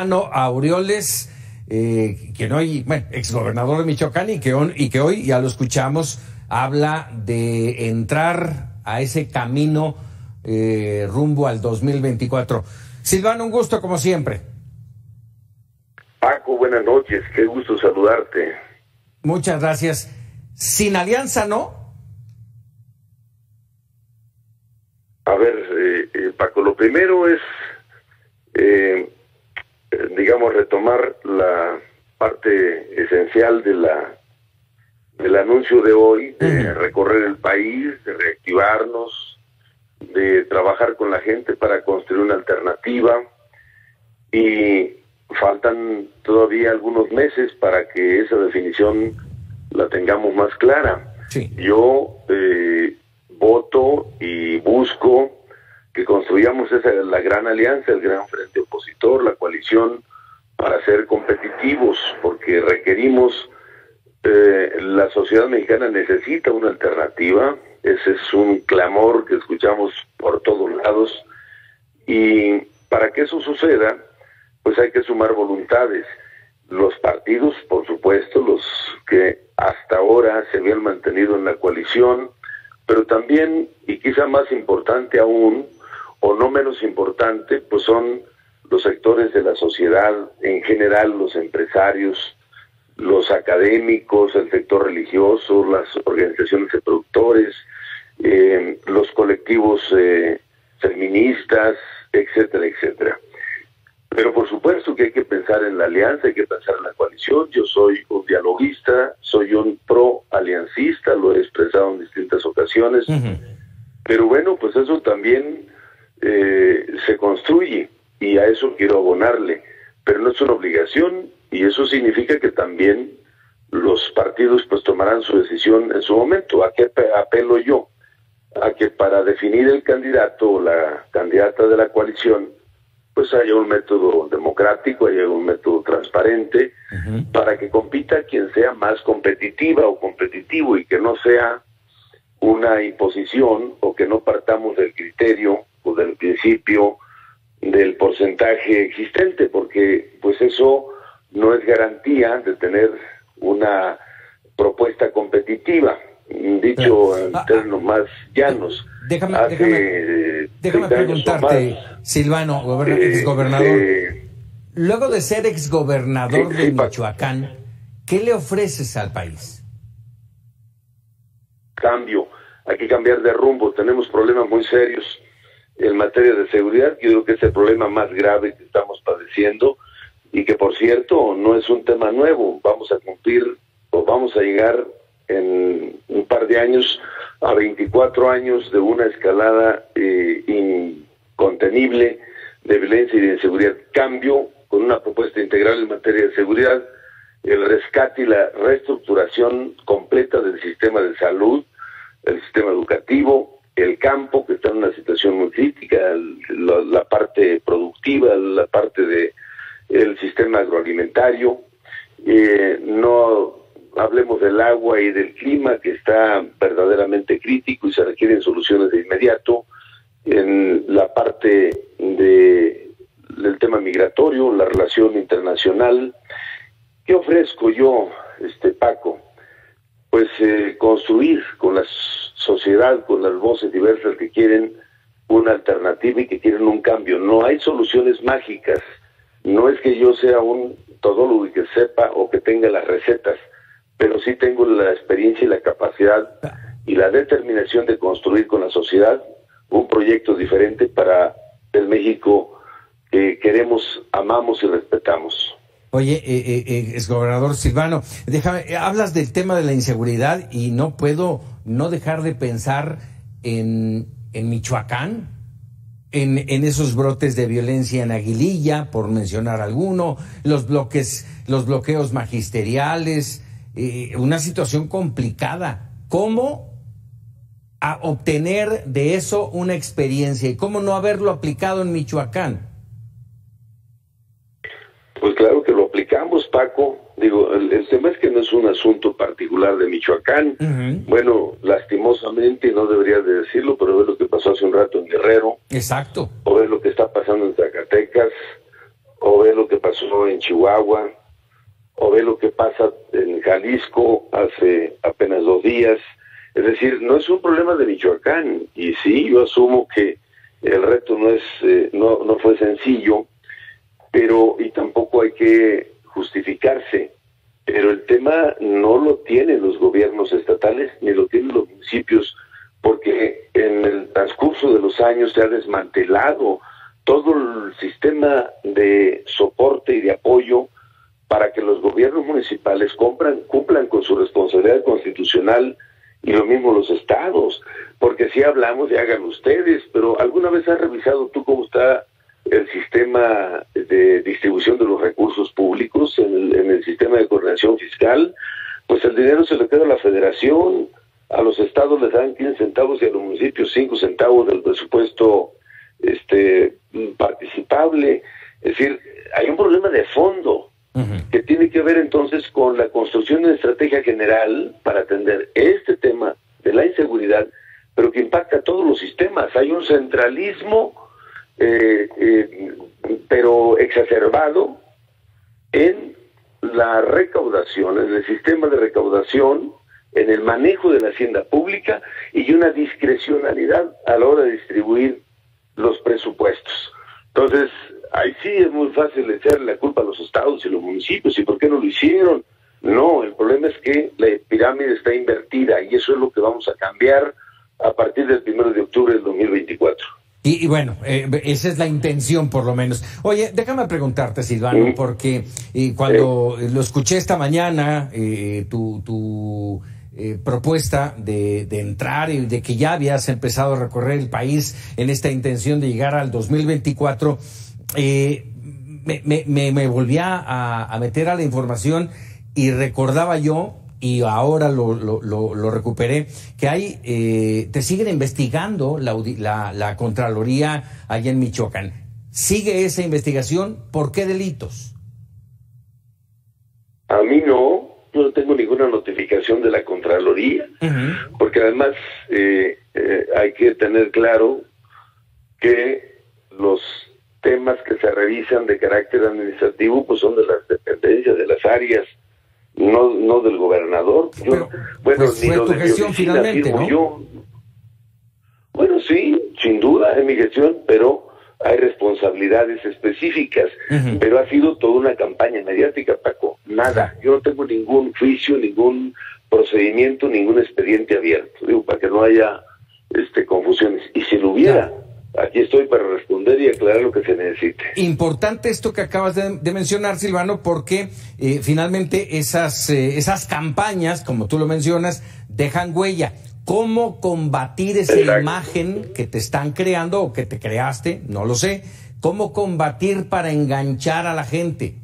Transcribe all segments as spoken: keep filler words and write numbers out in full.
Aureoles, eh, quien hoy, bueno, exgobernador de Michoacán y que, on, y que hoy, ya lo escuchamos, habla de entrar a ese camino eh, rumbo al dos mil veinticuatro. Silvano, un gusto como siempre. Paco, buenas noches, qué gusto saludarte. Muchas gracias. Sin alianza, ¿no? A ver, eh, eh, Paco, lo primero es, eh, digamos, retomar la parte esencial de la del anuncio de hoy, de uh-huh. recorrer el país, de reactivarnos, de trabajar con la gente para construir una alternativa, y faltan todavía algunos meses para que esa definición la tengamos más clara. Sí. Yo eh, voto y busco que construyamos esa la gran alianza, el gran frente opositor, la coalición, para ser competitivos, porque requerimos, eh, la sociedad mexicana necesita una alternativa. Ese es un clamor que escuchamos por todos lados, y para que eso suceda, pues hay que sumar voluntades. Los partidos, por supuesto, los que hasta ahora se habían mantenido en la coalición, pero también, y quizá más importante aún, o no menos importante, pues son los sectores de la sociedad en general, los empresarios, los académicos, el sector religioso, las organizaciones de productores, eh, los colectivos eh, feministas, etcétera, etcétera. Pero por supuesto que hay que pensar en la alianza, hay que pensar en la coalición. Yo soy un dialoguista, soy un pro-aliancista, lo he expresado en distintas ocasiones. Uh-huh. Pero bueno, pues eso también eh, se construye, y a eso quiero abonarle. Pero no es una obligación, y eso significa que también los partidos pues tomarán su decisión en su momento. ¿A qué apelo yo? A que para definir el candidato o la candidata de la coalición, pues haya un método democrático, haya un método transparente, uh-huh. para que compita quien sea más competitiva o competitivo, y que no sea una imposición, o que no partamos del criterio o del principio del porcentaje existente, porque pues eso no es garantía de tener una propuesta competitiva. Dicho Pero, en ah, términos ah, más llanos. Déjame, hace, déjame, déjame preguntarte, más, Silvano, goberna, eh, exgobernador, eh, luego de ser exgobernador sí, de sí, Michoacán, ¿qué le ofreces al país? Cambio, hay que cambiar de rumbo. Tenemos problemas muy serios en materia de seguridad. Yo creo que es el problema más grave que estamos padeciendo, y que, por cierto, no es un tema nuevo. Vamos a cumplir, o vamos a llegar en un par de años a veinticuatro años de una escalada eh, incontenible de violencia y de inseguridad. Cambio con una propuesta integral en materia de seguridad, el rescate y la reestructuración completa del sistema de salud, el sistema educativo, el campo, que está en una situación muy crítica, la, la parte productiva, la parte de el sistema agroalimentario, eh, no hablemos del agua y del clima, que está verdaderamente crítico y se requieren soluciones de inmediato. En la parte de, del tema migratorio, la relación internacional. ¿Qué ofrezco yo, este Paco? Pues eh, construir con la sociedad, con las voces diversas que quieren una alternativa y que quieren un cambio. No hay soluciones mágicas. No es que yo sea un todólogo y que sepa o que tenga las recetas, pero sí tengo la experiencia y la capacidad y la determinación de construir con la sociedad un proyecto diferente para el México que queremos, amamos y respetamos. Oye, eh, eh, exgobernador Silvano, déjame, hablas del tema de la inseguridad y no puedo no dejar de pensar en, en Michoacán, en, en esos brotes de violencia en Aguililla, por mencionar alguno, los bloques, los bloqueos magisteriales. Eh, una situación complicada. ¿Cómo a obtener de eso una experiencia y cómo no haberlo aplicado en Michoacán? Pues claro que lo aplicamos, Paco. Digo, el, el tema es que no es un asunto particular de Michoacán. Uh-huh. Bueno, lastimosamente, no debería de decirlo, pero ve lo que pasó hace un rato en Guerrero. Exacto. O ve lo que está pasando en Zacatecas, o ve lo que pasó en Chihuahua, o ve lo que pasa en Jalisco hace apenas dos días. Es decir, no es un problema de Michoacán, y sí, yo asumo que el reto no es eh, no, no fue sencillo, pero y tampoco hay que justificarse, pero el tema no lo tienen los gobiernos estatales ni lo tienen los municipios, porque en el transcurso de los años se ha desmantelado todo el sistema de soporte y de apoyo para que los gobiernos municipales cumplan, cumplan con su responsabilidad constitucional, y lo mismo los estados, porque si hablamos de hagan ustedes, pero ¿alguna vez has revisado tú cómo está el sistema de distribución de los recursos públicos en el, en el sistema de coordinación fiscal? Pues el dinero se le queda a la federación, a los estados les dan quince centavos y a los municipios cinco centavos del presupuesto este participable. Es decir, hay un problema de fondo uh-huh. que tiene que ver entonces con la construcción de una estrategia general para atender este tema de la inseguridad, pero que impacta a todos los sistemas. Hay un centralismo eh, eh, pero exacerbado en la recaudación, en el sistema de recaudación, en el manejo de la hacienda pública, y una discrecionalidad a la hora de distribuir los presupuestos. Entonces, ahí sí es muy fácil echarle la culpa a los estados y los municipios, ¿y por qué no lo hicieron? No, el problema es que la pirámide está invertida, y eso es lo que vamos a cambiar a partir del primero de octubre del dos mil veinticuatro. Y, y bueno, eh, esa es la intención, por lo menos. Oye, déjame preguntarte, Silvano, ¿Mm? porque eh, cuando eh. lo escuché esta mañana, eh, tu, tu eh, propuesta de, de entrar y de que ya habías empezado a recorrer el país en esta intención de llegar al dos mil veinticuatro, eh, me, me, me, me volvía a, a meter a la información y recordaba yo, y ahora lo, lo, lo, lo recuperé, que hay, eh, te siguen investigando la, la, la Contraloría allá en Michoacán. ¿Sigue esa investigación? ¿Por qué delitos? A mí no, yo no tengo ninguna notificación de la Contraloría, uh-huh. porque además eh, eh, hay que tener claro que los temas que se revisan de carácter administrativo pues son de las dependencias, de las áreas, no no del gobernador. Yo, Pero, bueno, pues ni fue lo tu de gestión oficina, finalmente, ¿no? Yo. Bueno, sí, sin duda es mi gestión, pero hay responsabilidades específicas, uh-huh. pero ha sido toda una campaña mediática, Paco. Nada, yo no tengo ningún juicio, ningún procedimiento, ningún expediente abierto, digo, para que no haya este confusiones. Y si lo hubiera, claro, aquí estoy para responder y aclarar lo que se necesite. Importante esto que acabas de, de mencionar, Silvano, porque eh, finalmente esas, eh, esas campañas, como tú lo mencionas, dejan huella. ¿Cómo combatir esa Exacto. imagen que te están creando o que te creaste? No lo sé. ¿Cómo combatir para enganchar a la gente?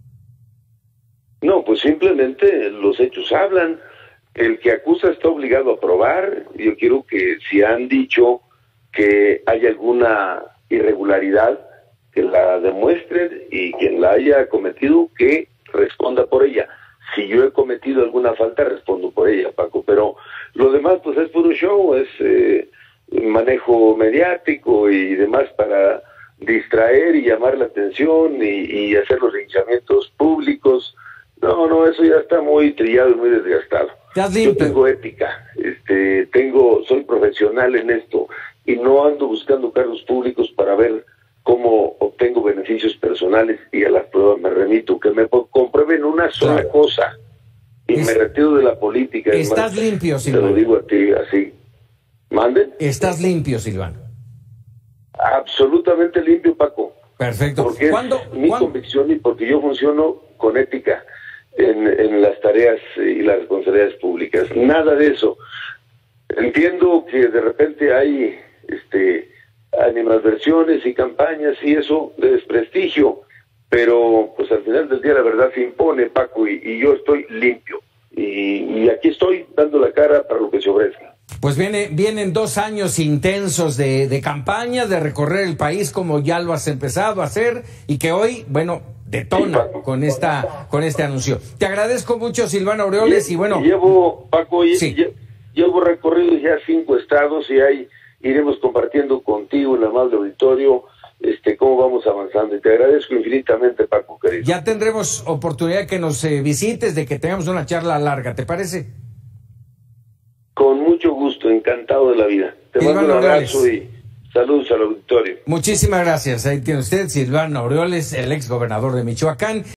No, pues simplemente los hechos hablan. El que acusa está obligado a probar. Yo quiero que si han dicho que hay alguna irregularidad, que la demuestren, y quien la haya cometido, que responda por ella. Si yo he cometido alguna falta, respondo por ella, Paco, pero lo demás pues es puro show, es eh, manejo mediático y demás para distraer y llamar la atención y, y hacer los linchamientos públicos. No, no, eso ya está muy trillado y muy desgastado. Yo tengo ética, este, tengo, soy profesional en esto, y no ando buscando cargos públicos para ver cómo obtengo beneficios personales, y a las pruebas me remito. Que me comprueben una sola claro. cosa y es, me retiro de la política. Estás más, limpio, Silvano. Te lo digo a ti así. ¿Manden? Estás limpio, Silvano. Absolutamente limpio, Paco. Perfecto. Porque ¿Cuándo, es mi ¿cuándo? convicción, y porque yo funciono con ética en, en las tareas y las responsabilidades públicas. Nada de eso. Entiendo que de repente hay este animadversiones y campañas y eso de desprestigio, pero pues al final del día la verdad se impone, Paco, y, y yo estoy limpio y, y aquí estoy dando la cara para lo que se ofrezca. Pues viene, vienen dos años intensos de, de campaña, de recorrer el país como ya lo has empezado a hacer, y que hoy, bueno, detona sí, con esta con este anuncio. Te agradezco mucho, Silvano Aureoles, y, y bueno... Llevo, Paco, sí. llevo recorrido ya cinco estados, y hay iremos compartiendo contigo, el amable auditorio, este, cómo vamos avanzando. Y te agradezco infinitamente, Paco, querido. Ya tendremos oportunidad de que nos eh, visites, de que tengamos una charla larga, ¿te parece? Con mucho gusto, encantado de la vida. Te Silvano mando un abrazo Aureoles. y saludos al auditorio. Muchísimas gracias. Ahí tiene usted, Silvano Aureoles, el ex gobernador de Michoacán.